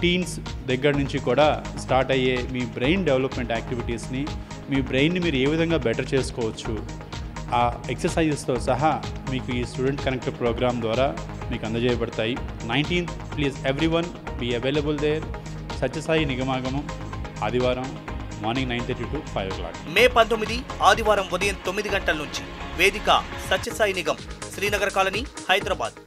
Teens దగ్గర నుంచి కూడా స్టార్ట్ అయ్యే మీ బ్రెయిన్ డెవలప్మెంట్ యాక్టివిటీస్ని, మీ బ్రెయిన్ని మీరు ఏ విధంగా బెటర్ చేసుకోవచ్చు, ఆ ఎక్సర్సైజెస్తో సహా మీకు ఈ స్టూడెంట్ కనెక్ట్ ప్రోగ్రామ్ ద్వారా మీకు అందజేయబడతాయి. 19th please everyone be available there. Sathya Sai Nigamagamam, ఆదివారం మార్నింగ్ 9:30 to 5 o'clock. మే 19 ఆదివారం ఉదయం 9 గంటల నుంచి. వేదిక సత్యసాయి నిగం, శ్రీనగర్ కాలనీ, హైదరాబాద్.